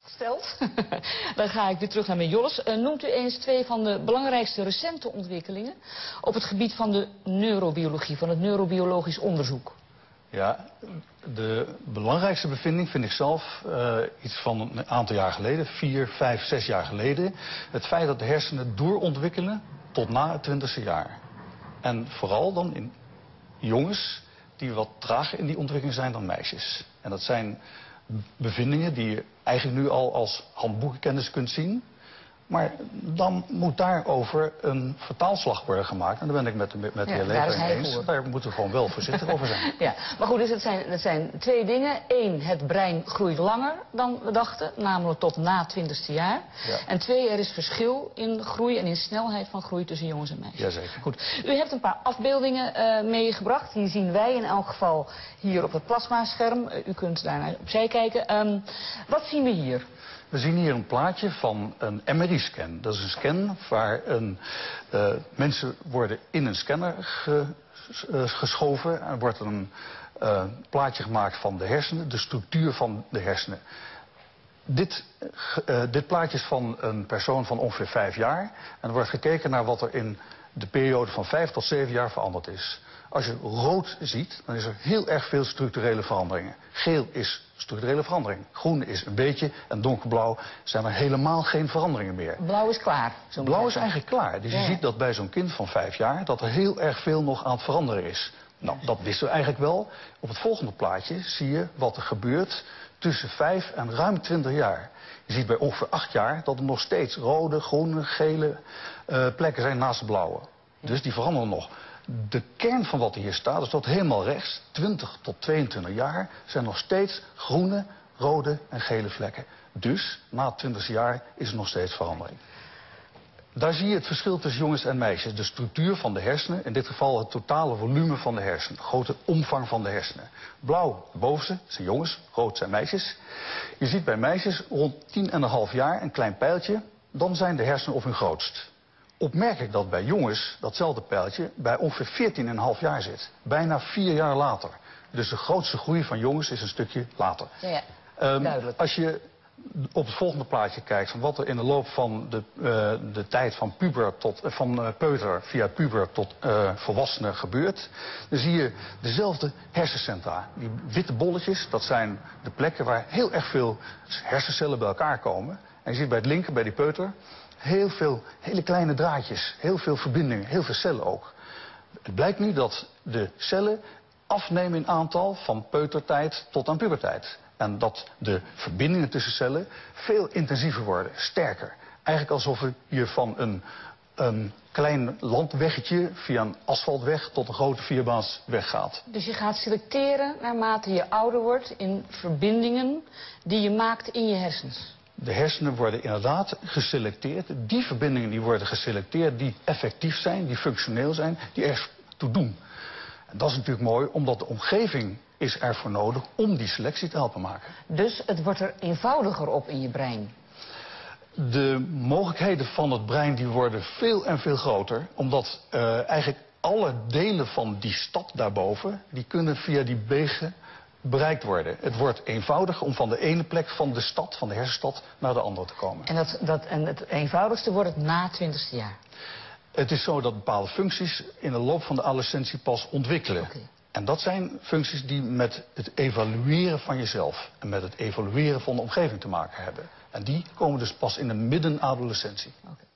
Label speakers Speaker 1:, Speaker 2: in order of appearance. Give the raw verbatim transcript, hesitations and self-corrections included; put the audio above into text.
Speaker 1: stelt. Dan ga ik weer terug naar meneer Jolles. Uh, noemt u eens twee van de belangrijkste recente ontwikkelingen op het gebied van de neurobiologie, van het neurobiologisch onderzoek?
Speaker 2: Ja, de belangrijkste bevinding vind ik zelf uh, iets van een aantal jaar geleden, vier, vijf, zes jaar geleden. Het feit dat de hersenen doorontwikkelen tot na het twintigste jaar. En vooral dan in jongens die wat trager in die ontwikkeling zijn dan meisjes. En dat zijn bevindingen die je eigenlijk nu al als handboekenkennis kunt zien. Maar dan moet daarover een vertaalslag worden gemaakt. En daar ben ik met, met, met de
Speaker 1: ja,
Speaker 2: heer Lever eens.
Speaker 1: Voor.
Speaker 2: Daar moeten we gewoon wel voorzichtig over zijn.
Speaker 1: Ja, maar goed, dus het zijn, het zijn twee dingen. Eén, het brein groeit langer dan we dachten. Namelijk tot na het twintigste jaar.
Speaker 2: Ja.
Speaker 1: En twee, er is verschil in groei en in snelheid van groei tussen jongens en meisjes.
Speaker 2: Jazeker.
Speaker 1: Goed, u hebt een paar afbeeldingen uh, meegebracht. Die zien wij in elk geval hier op het plasmascherm. Uh, u kunt daarnaar opzij kijken. Um, wat zien we hier?
Speaker 2: We zien hier een plaatje van een M R I-scan. Dat is een scan waar een, uh, mensen worden in een scanner ge, uh, geschoven. En er wordt een uh, plaatje gemaakt van de hersenen, de structuur van de hersenen. Dit, uh, dit plaatje is van een persoon van ongeveer vijf jaar. En er wordt gekeken naar wat er in de periode van vijf tot zeven jaar veranderd is. Als je rood ziet, dan is er heel erg veel structurele veranderingen. Geel is structurele verandering. Groen is een beetje en donkerblauw zijn er helemaal geen veranderingen meer.
Speaker 1: Blauw is klaar.
Speaker 2: Blauw is eigenlijk klaar. Dus je ja. ziet dat bij zo'n kind van vijf jaar dat er heel erg veel nog aan het veranderen is. Nou, dat wisten we eigenlijk wel. Op het volgende plaatje zie je wat er gebeurt tussen vijf en ruim twintig jaar. Je ziet bij ongeveer acht jaar dat er nog steeds rode, groene, gele uh, plekken zijn naast de blauwe. Dus die veranderen nog. De kern van wat hier staat, is dat helemaal rechts, twintig tot tweeëntwintig jaar, zijn nog steeds groene, rode en gele vlekken. Dus, na het twintigste jaar is er nog steeds verandering. Daar zie je het verschil tussen jongens en meisjes. De structuur van de hersenen, in dit geval het totale volume van de hersenen. De grote omvang van de hersenen. Blauw, de bovenste, zijn jongens, rood zijn meisjes. Je ziet bij meisjes rond tien komma vijf jaar een klein pijltje, dan zijn de hersenen op hun grootst. Opmerkelijk dat bij jongens datzelfde pijltje bij ongeveer veertien komma vijf jaar zit. Bijna vier jaar later. Dus de grootste groei van jongens is een stukje later.
Speaker 1: Ja, ja.
Speaker 2: Um,
Speaker 1: Duidelijk.
Speaker 2: Als je op het volgende plaatje kijkt van wat er in de loop van de, uh, de tijd van puber tot uh, van uh, peuter via puber tot uh, volwassene gebeurt, dan zie je dezelfde hersencentra. Die witte bolletjes, dat zijn de plekken waar heel erg veel hersencellen bij elkaar komen. En je ziet bij het linker, bij die peuter, heel veel hele kleine draadjes, heel veel verbindingen, heel veel cellen ook. Het blijkt nu dat de cellen afnemen in aantal van peutertijd tot aan puberteit. En dat de verbindingen tussen cellen veel intensiever worden, sterker. Eigenlijk alsof je van een, een klein landweggetje via een asfaltweg tot een grote vierbaansweg gaat.
Speaker 1: Dus je gaat selecteren naarmate je ouder wordt in verbindingen die je maakt in je hersens.
Speaker 2: De hersenen worden inderdaad geselecteerd. Die verbindingen die worden geselecteerd die effectief zijn, die functioneel zijn, die ertoe doen. En dat is natuurlijk mooi, omdat de omgeving is ervoor nodig om die selectie te helpen maken.
Speaker 1: Dus het wordt er eenvoudiger op in je brein?
Speaker 2: De mogelijkheden van het brein die worden veel en veel groter, omdat uh, eigenlijk alle delen van die stad daarboven, die kunnen via die wegen bereikt worden. Het wordt eenvoudiger om van de ene plek van de stad, van de hersenstad, naar de andere te komen.
Speaker 1: En, dat, dat, en het eenvoudigste wordt het na het twintigste jaar?
Speaker 2: Het is zo dat bepaalde functies in de loop van de adolescentie pas ontwikkelen. Okay. En dat zijn functies die met het evalueren van jezelf en met het evalueren van de omgeving te maken hebben. En die komen dus pas in de midden-adolescentie. Okay.